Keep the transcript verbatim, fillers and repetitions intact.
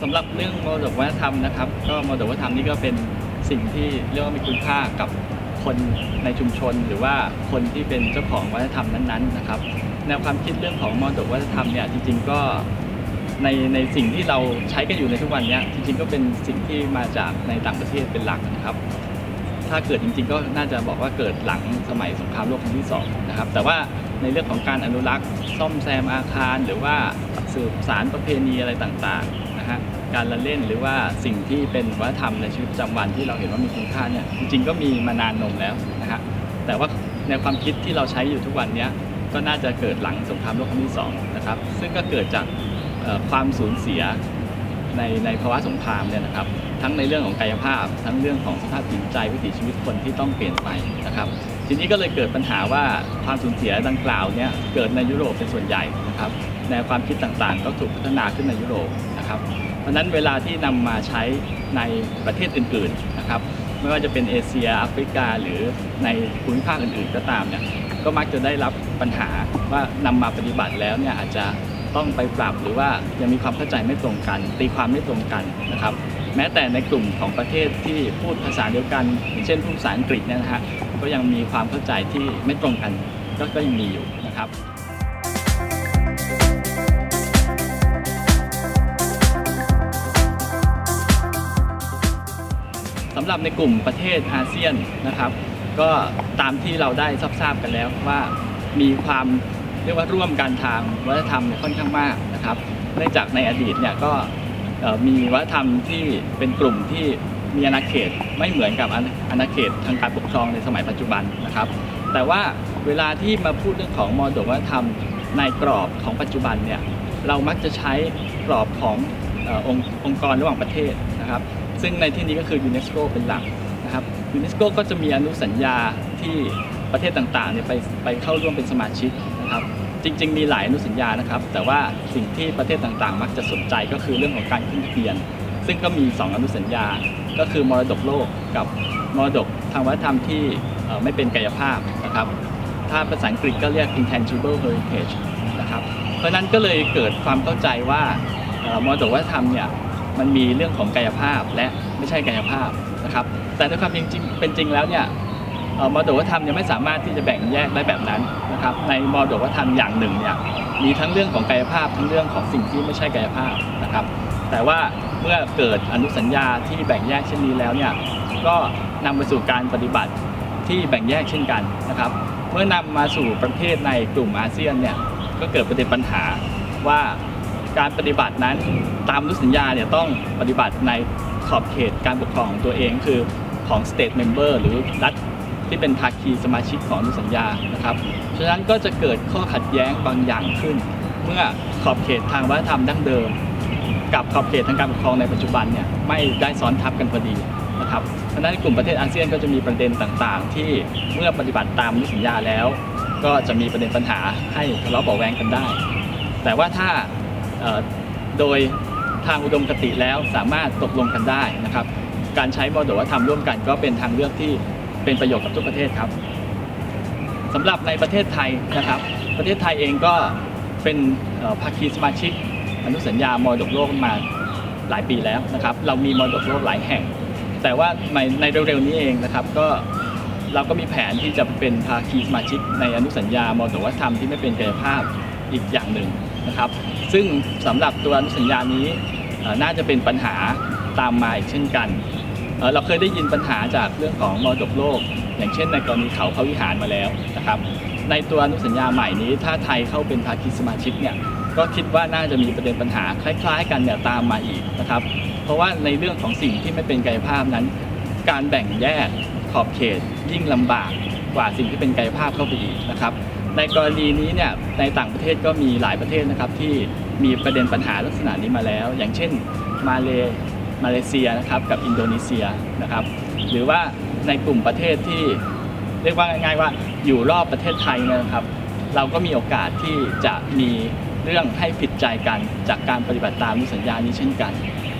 ำหรับเรื่องมรดกวัฒนธรรมนะครับก็มรดกวัฒนธรรมนี่ก็เป็นสิ่งที่เรียกว่ามีคุณค่ากับคนในชุมชนหรือว่าคนที่เป็นเจ้าของวัฒนธรรมนั้นๆนะครับแนวความคิดเรื่องของมรดกวัฒนธรรมเนี่ยจริงๆก็ในในสิ่งที่เราใช้กันอยู่ในทุกวันนี้จริงๆก็เป็นสิ่งที่มาจากในต่างประเทศเป็นหลักนะครับถ้าเกิดจริงๆก็น่าจะบอกว่าเกิดหลังสมัยสงครามโลกครั้งที่สองนะครับแต่ว่าในเรื่องของการอนุรักษ์ซ่อมแซมอาคารหรือว่าสืบสานประเพณีอะไรต่างๆนะฮะการละเล่นหรือว่าสิ่งที่เป็นวัฒนธรรมในชีวิตประจำวันที่เราเห็นว่ามีคุณค่าเนี่ยจริงๆก็มีมานานนมแล้วนะฮะแต่ว่าในความคิดที่เราใช้อยู่ทุกวันนี้ก็น่าจะเกิดหลังสงครามโลกครั้งที่สองนะครับซึ่งก็เกิดจากความสูญเสียในในภาวะสงครามเนี่ยนะครับทั้งในเรื่องของกายภาพทั้งเรื่องของสภาพจิตใจวิถีชีวิตคนที่ต้องเปลี่ยนไปนะครับทีนี้ก็เลยเกิดปัญหาว่าความสูญเสียดังกล่าวเนี่ยเกิดในยุโรปเป็นส่วนใหญ่นะครับแนวความคิดต่างๆก็ถูกพัฒนาขึ้นในยุโรปนะครับเพราะฉะนั้นเวลาที่นำมาใช้ในประเทศอื่นๆนะครับไม่ว่าจะเป็นเอเชียแอฟริกาหรือในภูมิภาคอื่นๆก็ตามเนี่ยก็มักจะได้รับปัญหาว่านำมาปฏิบัติแล้วเนี่ยอาจจะต้องไปปรับหรือว่ายังมีความเข้าใจไม่ตรงกันตีความไม่ตรงกันนะครับแม้แต่ในกลุ่มของประเทศที่พูดภาษาเดียวกันเช่นพูดภาษาอังกฤษเนี่ยนะฮะก็ยังมีความเข้าใจที่ไม่ตรงกันก็ก็ยังมีอยู่นะครับสำหรับในกลุ่มประเทศอาเซียนนะครับก็ตามที่เราได้ทราบกันแล้วว่ามีความเรียกว่าร่วมกันทางวัฒนธรรมค่อนข้างมากนะครับเนื่องจากในอดีตเนี่ยก็มีวัฒนธรรมที่เป็นกลุ่มที่มีอาณาเขตไม่เหมือนกับอาณาเขตทางการปกครองในสมัยปัจจุบันนะครับแต่ว่าเวลาที่มาพูดเรื่องของมรดกวัฒนธรรมในกรอบของปัจจุบันเนี่ยเรามักจะใช้กรอบขององค์องค์กรระหว่างประเทศนะครับซึ่งในที่นี้ก็คือยูเนสโกเป็นหลักนะครับยูเนสโกก็จะมีอนุสัญญาที่ประเทศต่างๆเนี่ยไปไปเข้าร่วมเป็นสมาชิกนะครับจริงๆมีหลายอนุสัญญานะครับแต่ว่าสิ่งที่ประเทศต่างๆมักจะสนใจก็คือเรื่องของการขึ้นทะเบียนซึ่งก็มีสองอนุสัญญาก็คือมรดกโลกกับมรดกทางวัฒนธรรมที่ไม่เป็นกายภาพนะครับถ้าภาษาอังกฤษก็เรียก intangible heritage นะครับเพราะนั้นก็เลยเกิดความเข้าใจว่ามรดกวัฒนธรรมเนี่ยมันมีเรื่องของกายภาพและไม่ใช่กายภาพนะครับแต่ในความจริงเป็นจริงแล้วเนี่ยมรดกวัฒนธรรมยังไม่สามารถที่จะแบ่งแยกได้แบบนั้นนะครับในมรดกวัฒนธรรมอย่างหนึ่งเนี่ยมีทั้งเรื่องของกายภาพทั้งเรื่องของสิ่งที่ไม่ใช่กายภาพนะครับแต่ว่าเมื่อเกิดอนุสัญญาที่แบ่งแยกเช่นนี้แล้วเนี่ยก็นำไปสู่การปฏิบัติที่แบ่งแยกเช่นกันนะครับเมื่อนำมาสู่ประเทศในกลุ่มอาเซียนเนี่ยก็เกิดประเด็นปัญหาว่าการปฏิบัตินั้นตามอนุสัญญาเนี่ยต้องปฏิบัติในขอบเขตการปกครองของตัวเองคือของ state member หรือรัฐที่เป็นภาคีสมาชิกของอนุสัญญานะครับฉะนั้นก็จะเกิดข้อขัดแย้งบางอย่างขึ้นเมื่อขอบเขตทางวัฒนธรรมดั้งเดิมกับขอบเขตทางการปกครองในปัจจุบันเนี่ยไม่ได้ซ้อนทับกันพอดีนะครับเพราะฉะนั้นกลุ่มประเทศอาเซียนก็จะมีประเด็นต่างๆที่เมื่อปฏิบัติตามอนุสัญญาแล้วก็จะมีประเด็นปัญหาให้ทะเลาะเบาะแว้งกันได้แต่ว่าถ้าโดยทางอุดมคติแล้วสามารถตกลงกันได้นะครับการใช้มรดกวัฒนธรรมร่วมกันก็เป็นทางเลือกที่เป็นประโยชน์กับทุกประเทศครับสำหรับในประเทศไทยนะครับประเทศไทยเองก็เป็นภาคีสมาชิกอนุสัญญามรดกโลกมาหลายปีแล้วนะครับเรามีมรดกโลกหลายแห่งแต่ว่าในในเร็วๆนี้เองนะครับก็เราก็มีแผนที่จะเป็นภาคีสมาชิกในอนุสัญญามรดกวัฒนธรรมที่ไม่เป็นกายภาพอีกอย่างหนึ่งนะครับซึ่งสำหรับตัวอนุสัญญานี้น่าจะเป็นปัญหาตามมาอีกเช่นกันเราเคยได้ยินปัญหาจากเรื่องของมรดกโลกอย่างเช่นในกรณีเขาพระวิหารมาแล้วนะครับในตัวอนุสัญญาใหม่นี้ถ้าไทยเข้าเป็นภาคีสมาชิกเนี่ยก็คิดว่าน่าจะมีประเด็นปัญหาคล้ายๆกันเนี่ยตามมาอีกนะครับเพราะว่าในเรื่องของสิ่งที่ไม่เป็นกายภาพนั้นการแบ่งแยกขอบเขตยิ่งลำบากกว่าสิ่งที่เป็นกายภาพเข้าไปอีกนะครับในกรณีนี้เนี่ยในต่างประเทศก็มีหลายประเทศนะครับที่มีประเด็นปัญหาลักษณะนี้มาแล้วอย่างเช่นมาเลมาเลเซียนะครับกับอินโดนีเซียนะครับหรือว่าในกลุ่มประเทศที่เรียกว่าง่ายๆว่าอยู่รอบประเทศไทยนะครับเราก็มีโอกาสที่จะมีเรื่องให้ผิดใจกันจากการปฏิบัติตามอนุสัญญานี้เช่นกัน